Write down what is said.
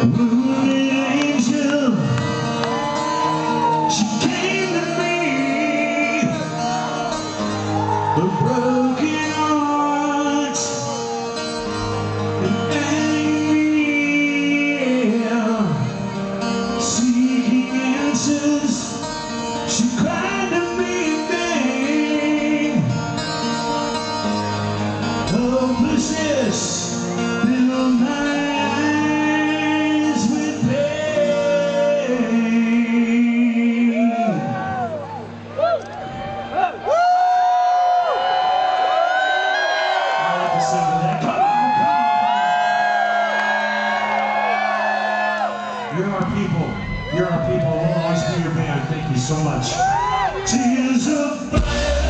Wounded angel, she came to me, a broken heart and anger, seeking answers. She cried to me in vain, hopelessness filled my eyes with pain. I like to sing to that. Come on, come on. You're our people. You're our people. We'll always be your band. Thank you so much. Tears of fire.